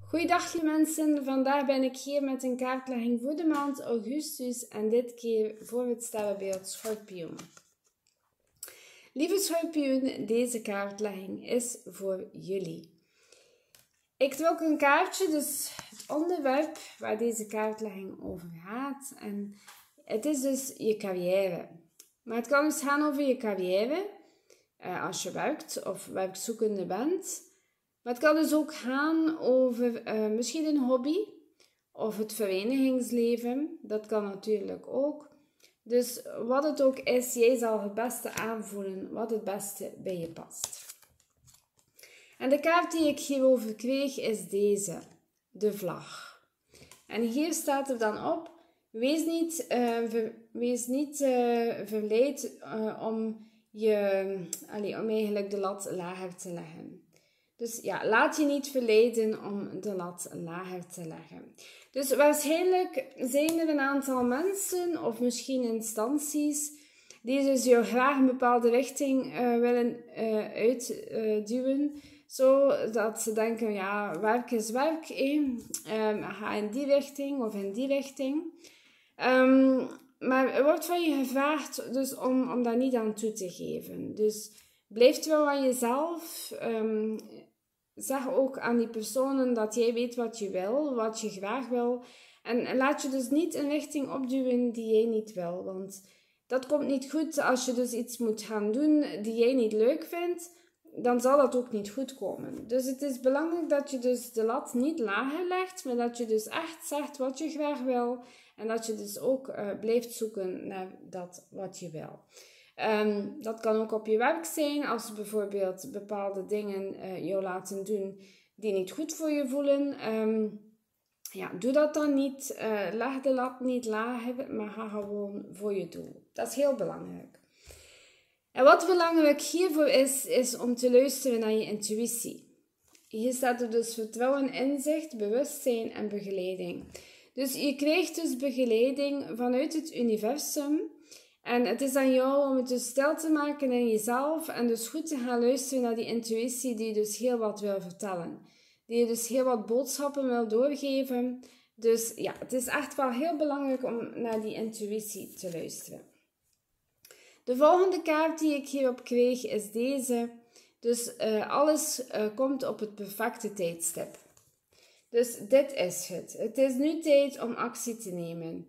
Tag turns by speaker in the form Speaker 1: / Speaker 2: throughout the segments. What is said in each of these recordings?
Speaker 1: Goeiedag lieve mensen, vandaag ben ik hier met een kaartlegging voor de maand augustus en dit keer voor het sterrenbeeld Schorpioen. Lieve Schorpioen, deze kaartlegging is voor jullie. Ik trok een kaartje, dus het onderwerp waar deze kaartlegging over gaat. En het is dus je carrière. Maar het kan dus gaan over je carrière, als je werkt of werkzoekende bent. Maar het kan dus ook gaan over misschien een hobby of het verenigingsleven. Dat kan natuurlijk ook. Dus wat het ook is, jij zal het beste aanvoelen wat het beste bij je past. En de kaart die ik hierover kreeg is deze, de vlag. En hier staat er dan op, wees niet verleid om eigenlijk de lat lager te leggen. Dus ja, laat je niet verleiden om de lat lager te leggen. Dus waarschijnlijk zijn er een aantal mensen of misschien instanties die dus jou graag een bepaalde richting willen uitduwen. Zodat ze denken, ja, werk is werk. Ga in die richting of in die richting. Maar er wordt van je gevraagd dus om daar niet aan toe te geven. Dus blijf trouw aan jezelf. Zeg ook aan die personen dat jij weet wat je wil, wat je graag wil. En laat je dus niet een richting opduwen die jij niet wil. Want dat komt niet goed als je dus iets moet gaan doen die jij niet leuk vindt. Dan zal dat ook niet goed komen. Dus het is belangrijk dat je dus de lat niet lager legt. Maar dat je dus echt zegt wat je graag wil. En dat je dus ook blijft zoeken naar dat wat je wil. Dat kan ook op je werk zijn, als bijvoorbeeld bepaalde dingen jou laten doen die niet goed voor je voelen. Doe dat dan niet. Leg de lat niet lager, maar ga gewoon voor je doel. Dat is heel belangrijk. En wat belangrijk hiervoor is om te luisteren naar je intuïtie. Hier staat er dus vertrouwen, inzicht, bewustzijn en begeleiding. Dus je krijgt dus begeleiding vanuit het universum. En het is aan jou om het dus stil te maken in jezelf en dus goed te gaan luisteren naar die intuïtie die je dus heel wat wil vertellen. Die je dus heel wat boodschappen wil doorgeven. Dus ja, het is echt wel heel belangrijk om naar die intuïtie te luisteren. De volgende kaart die ik hierop kreeg is deze. Dus alles komt op het perfecte tijdstip. Dus dit is het. Het is nu tijd om actie te nemen.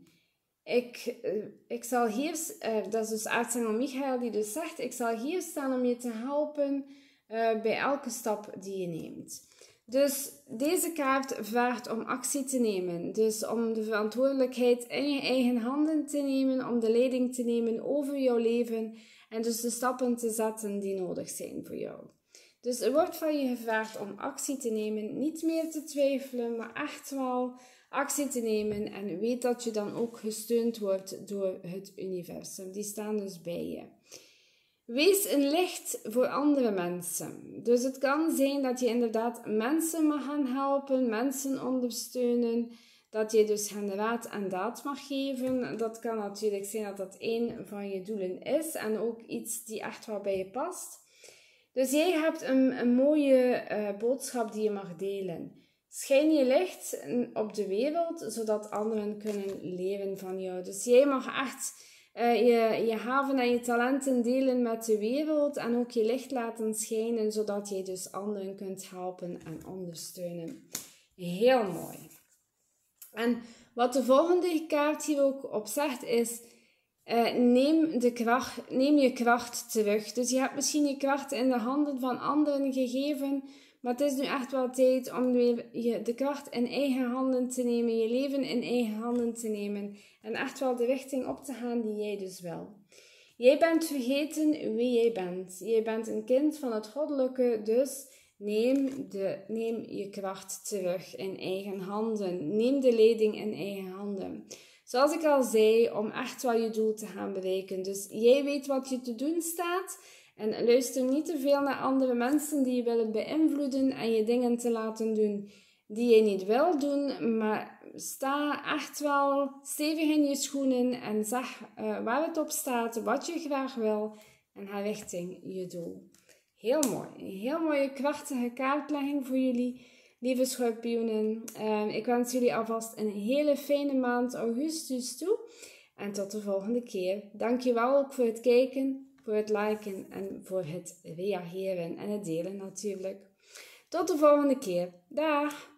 Speaker 1: Ik zal hier, dat is dus aartsengel Michael die dus zegt, ik zal hier staan om je te helpen bij elke stap die je neemt. Dus deze kaart vraagt om actie te nemen. Dus om de verantwoordelijkheid in je eigen handen te nemen, om de leiding te nemen over jouw leven en dus de stappen te zetten die nodig zijn voor jou. Dus er wordt van je gevraagd om actie te nemen, niet meer te twijfelen, maar echt wel actie te nemen en weet dat je dan ook gesteund wordt door het universum. Die staan dus bij je. Wees een licht voor andere mensen. Dus het kan zijn dat je inderdaad mensen mag gaan helpen, mensen ondersteunen, dat je dus hen raad en daad mag geven. Dat kan natuurlijk zijn dat dat een van je doelen is en ook iets die echt wel bij je past. Dus jij hebt een mooie boodschap die je mag delen. Schijn je licht op de wereld, zodat anderen kunnen leren van jou. Dus jij mag echt je gaven en je talenten delen met de wereld en ook je licht laten schijnen, zodat je dus anderen kunt helpen en ondersteunen. Heel mooi. En wat de volgende kaart hier ook op zegt is, neem je kracht terug. Dus je hebt misschien je kracht in de handen van anderen gegeven, maar het is nu echt wel tijd om weer de kracht in eigen handen te nemen, je leven in eigen handen te nemen en echt wel de richting op te gaan die jij dus wil. Jij bent vergeten wie jij bent. Jij bent een kind van het goddelijke, dus neem je kracht terug in eigen handen. Neem de leiding in eigen handen. Zoals ik al zei, om echt wel je doel te gaan bereiken. Dus jij weet wat je te doen staat. En luister niet te veel naar andere mensen die je willen beïnvloeden en je dingen te laten doen die je niet wil doen. Maar sta echt wel stevig in je schoenen en zeg waar het op staat, wat je graag wil en ga richting je doel. Heel mooi. Een heel mooie krachtige kaartlegging voor jullie. lieve schorpioenen. Ik wens jullie alvast een hele fijne maand augustus toe. En tot de volgende keer. Dankjewel ook voor het kijken, voor het liken en voor het reageren en het delen natuurlijk. Tot de volgende keer. Dag!